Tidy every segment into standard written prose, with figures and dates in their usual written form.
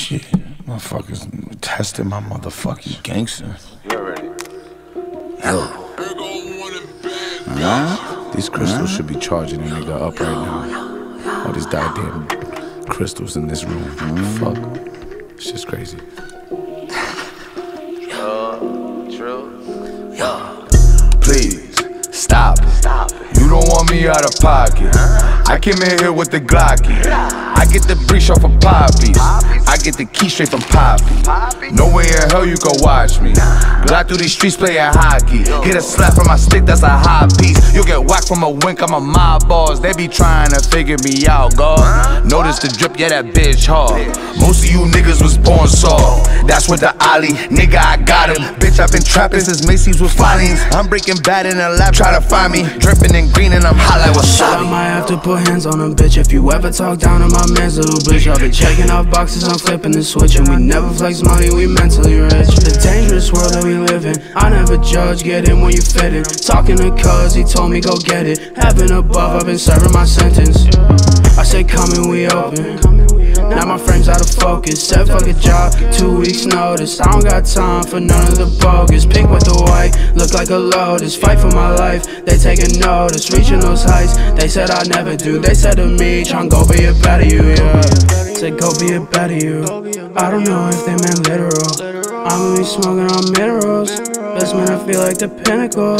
Shit, motherfuckers testing my motherfucking gangster. You already. Yo. These crystals should be charging a nigga up right now. All these goddamn crystals in this room. Fuck. It's just crazy. Please, stop it. You don't want me out of pocket. I came in here with the Glocky. I get the breach off of Poppy. I get the key straight from Poppy. No way in hell you can watch me. Glide through these streets playing hockey. Hit a slap from my stick, that's a high piece. You'll get whacked from a wink, I'm a mob boss. They be trying to figure me out, God. Notice the drip, yeah, that bitch hard. Most of you niggas was born soft. That's with the Ollie, nigga, I got him. Bitch, I've been trapping since Macy's was filings. I'm breaking bad in the lab, try to find me. Dripping and green and I'm hot like wasabi. I might have to put hands on him, bitch. If you ever talk down to my man's little bitch, I'll be checking off boxes, I'm flipping the switch. And we never flex money, we mentally rich. The dangerous world that we live in, I never judge, get in when you fit in. Talking to cuz, he told me go get it. Heaven above, I've been serving my sentence. I said come and we open. Now my frame's out of focus. Said fuck a job, 2 weeks notice. I don't got time for none of the bogus. Pink with the white, look like a lotus. Fight for my life, they taking notice. Reaching those heights, they said I'd never do. They said to me, tryna go be a better you, yeah. Said go be a better you. I don't know if they meant literal. I'ma be smoking on minerals. Best man, I feel like the pinnacle.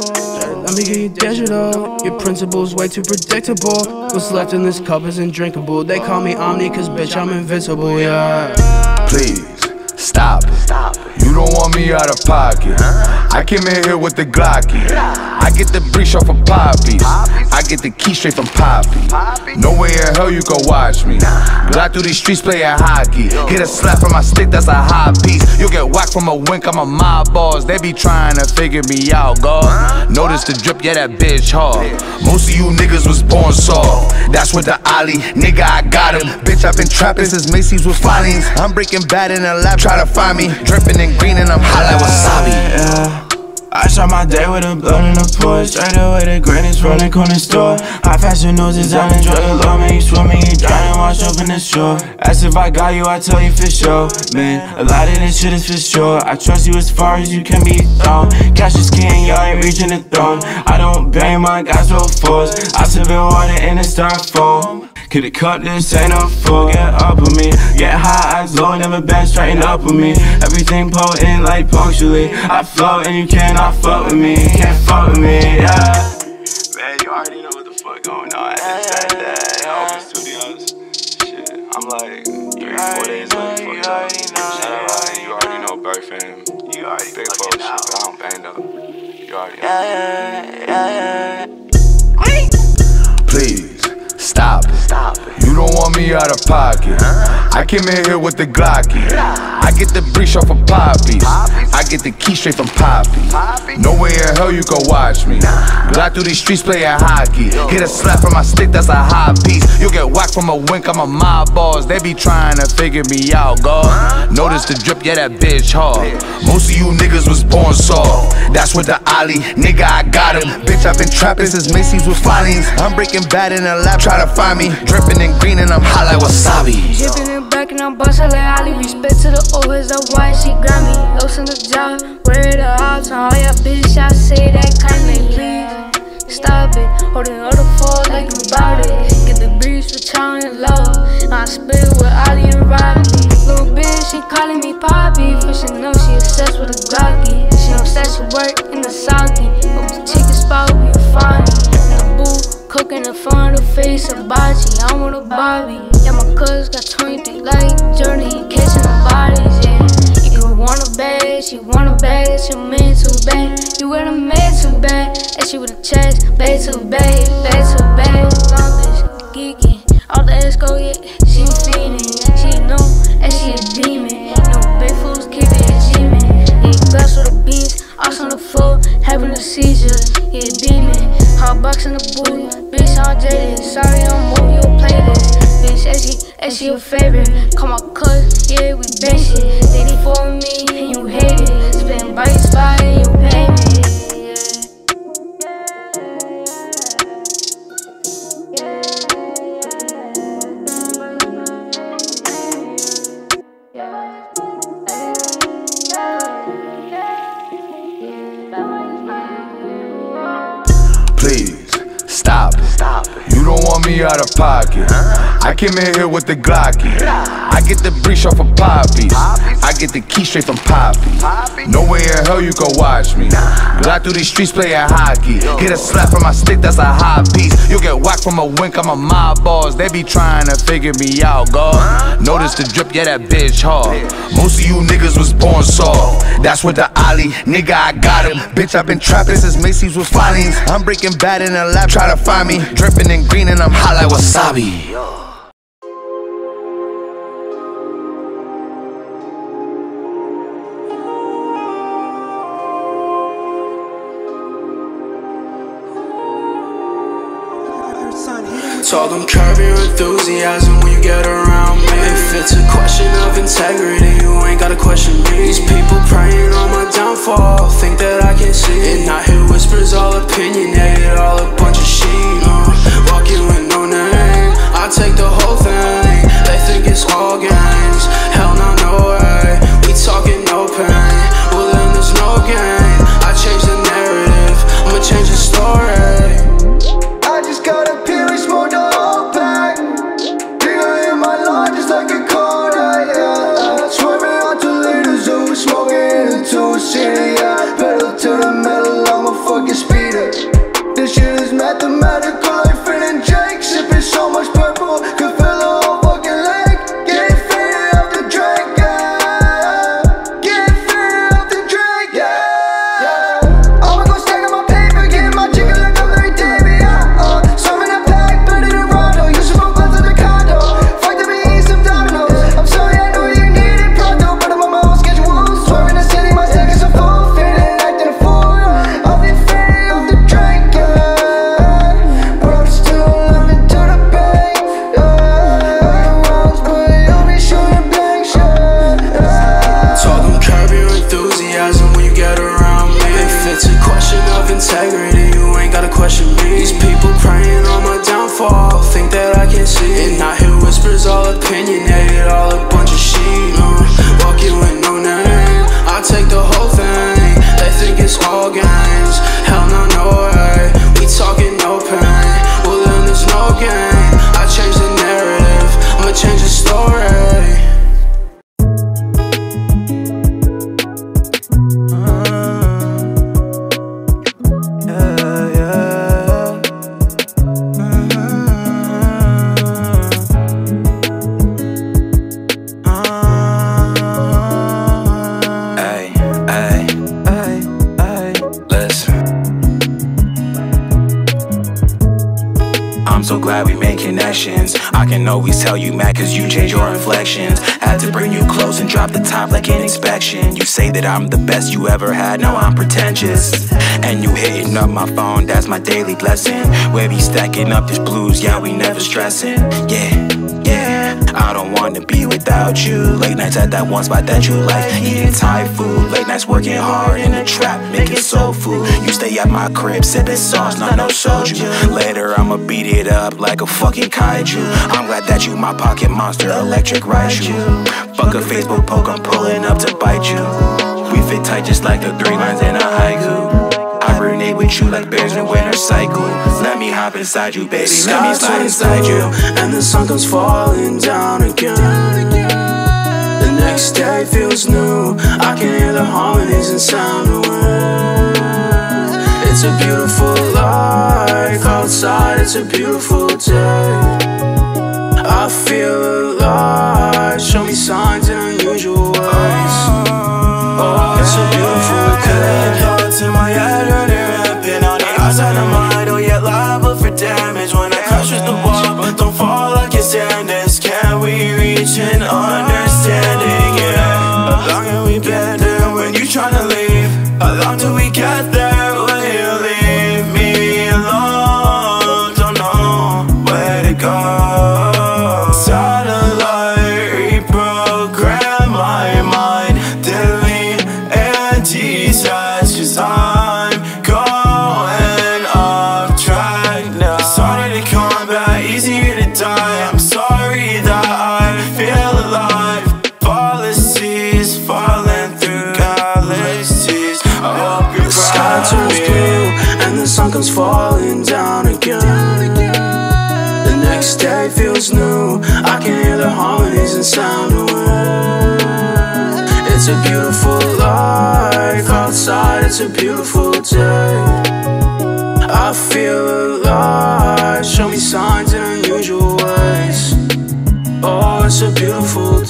Let me get you digital. Your principles way too predictable. What's left in this cup isn't drinkable. They call me Omni cause bitch I'm invincible, yeah. Please, stop it. You don't want me out of pocket. I came in here with the Glocky. I get the breach off of Poppy. I get the key straight from Poppy. No way in hell you can watch me. Glide through these streets playing hockey. Hit a slap from my stick, that's a high piece. You'll get whacked from a wink, I'm a mob boss. They be trying to figure me out, God. Notice the drip, yeah, that bitch hard. Most of you niggas was born soft. That's with the Ollie, nigga, I got him. Bitch, I've been trapping since Macy's was filings. I'm breaking bad in the lab, try to find me. Dripping and green and I'm hot like wasabi. I start my day with the blood in the pour. Straight away the greatest running corner store. High fashion noses, I enjoy the law. Man, you swimming, you drowning, wash up in the shore. Ask if I got you, I tell you for sure. Man, a lot of this shit is for sure. I trust you as far as you can be thrown. Cash is king, y'all ain't reaching the throne. I don't bang my guys with force. I sip in water in a styrofoam. Could've cut this, ain't no fool, get up with me. Get high, eyes low, never been straighten up with me. Everything potent like punctually. I float and you cannot fuck with me. Can't fuck with me, yeah. Man, you already know what the fuck going on. I just said that. Open studios. Shit, I'm like 3-4 days late. You already know. Shout out, Ryan. You already know Bird fam. You already big folk shit, but I don't bang up. You already know. Please, stop it. You don't want me out of pocket. I came in here with the Glocky. I get the breach off of Poppy. I get the key straight from Poppy. No way in hell you can watch me. Glide through these streets playing hockey. Hit a slap from my stick, that's a high piece. You'll get whacked from a wink, I'm a mob boss. They be trying to figure me out, God. Notice the drip, yeah, that bitch hard. Most of you niggas was born soft. That's with the Ollie, nigga, I got him. Bitch, I've been trapping since Macy's was filings. I'm breaking bad in the lab, try to find me. Dripping and green and I'm hot like wasabi. Dripping and back and I'm bustin' like Ollie. Respect to the old heads, that's why she got me. Los in the job, where the house on all your bitch, I say that kindly, please. Stop it, holding all the falls like you bout it. Get the breeze for challenge love. I spit with Ollie and Riley. Little bitch, she calling me Poppy. For she know she obsessed with a Glocky. She obsessed with work in the Southie. Hope the chicken spot where you find me. In the booth, cooking in front of the face of Bachi. I'm with a Bobby. Yeah, my cuz got 23 like Jordan. He catching the bodies, yeah. You want a bag, she want a bag. That's your man too bad. You with a man too bad. And she with a chest, bag too bad, bag too bad. Long bitch, geeky. All the esco, yeah, she feeding. She know, and she a demon. No big fools keep it a G-man. Yeah, glass with a beast, ox on the floor, having a seizure. Yeah, demon. Hot box in the booty, bitch, I'm jaded. Sorry, I'm moving your playlist. Bitch, and she your favorite. Call my cuz, yeah, we bang shit. They for me, and you hate it. Spend by your spot, and you pay me. Stop it. You don't want me out of pocket. I came in here with the Glocky. I get the breach off of Poppy. I get the key straight from Poppy. No way in hell you can watch me. Glide through these streets playing hockey. Hit a slap from my stick, that's a high piece. You get whacked from a wink, I'm a mob boss. They be trying to figure me out, God. Notice the drip, yeah, that bitch hard. Most of you niggas was born soft. That's with the Ollie, nigga, I got him. Bitch, I've been trapping since Macy's was filings. I'm breaking bad in the lab, try to find me. Dripping in green and I'm hot like wasabi. Told them curb your enthusiasm when you get around me. If it's a question of integrity, you ain't gotta question me. These people praying on my downfall, think that I can see. And I hear whispers all opinionated, all a bunch of shit. Walking with no name, I take the whole thing. They think it's all games, hell no, no way. We talking no pain, well then there's no gain. I change the narrative, I'ma change the story. I just got a period, smoke the whole pack. Bigger in my line just like a Kodak, yeah. Swerving out to Little Zoo, smoking into a city, yeah. Pedal to the metal, I'm a fucking speeder. This shit is mathematical like Finn and Jake. Sipping so much purple, could fill the whole fucking lake. Getting faded off the drink, yeah. Getting faded off the drink, yeah. I'ma go stack up my paper, get my chicken like I'm very Davey, yeah. Some in a pack, 30 to Rondo. You should move back to the condo. Fuck to be eat some dominoes. I'm sorry, I know you need it pronto, but I'm on my own schedule. Swerving the city, my stack is a fool. Faded, acting a fool. I've been faded off the drink, yeah. But I'm still living to the bank, yeah. Rounds, but you'll be shooting blank shit, yeah. Told them curb your enthusiasm when you get around me. If it's a question of integrity, you ain't gotta question me. These people praying on my downfall, think that I can see. And I hear whispers all opinionated, all a bunch of shit. Walking with no name, I take the whole thing. They think it's all games, hell no, no way. We talking no pain, well then there's no gain. I change the narrative, I'ma change the story. I'm so glad we made connections. I can always tell you mad cause you change your inflections. Had to bring you close and drop the top like an inspection. You say that I'm the best you ever had, now I'm pretentious. And you hitting up my phone, that's my daily blessing. We be stacking up this blues, yeah, we never stressing. Yeah, I don't wanna be without you. Late nights at that one spot that you like, eating Thai food. Late nights working hard in the trap, making soul food. You stay at my crib, sipping sauce, not no soju. Later I'ma beat it up like a fucking kaiju. I'm glad that you my pocket monster, electric Raichu. Fuck a Facebook poke, I'm pulling up to bite you. We fit tight just like the 3 lines in a haiku. Hibernate with you like bears in winter cycle. Let me hop inside you, baby, let me slide inside you. And the sun comes falling down again. The next day feels new, I can hear the harmonies and sound of wind. It's a beautiful life outside, it's a beautiful day. I feel alive, show me signs in unusual ways. Oh, it's a beautiful day. Thoughts in my head running rampant on the outside of my head. Oh yeah, liable for damage when I crash with the wall, but don't fall like it's Sanders. Can we reach an understanding? Yeah, how long have we been there when you tryna leave? How long till we get there? Will you leave me alone? Don't know where to go. Satellite reprogram my mind, delete and detach, 'cause I'm going off track now. Started to come back, easier to die. I'm sorry that I feel alive. Policies falling through galaxies. I hope you're The sky proud of turns me. blue and the sun comes falling down again. is new. I can hear the harmonies and sound of wind. It's a beautiful life outside, it's a beautiful day. I feel alive, show me signs in unusual ways. Oh, it's a beautiful day.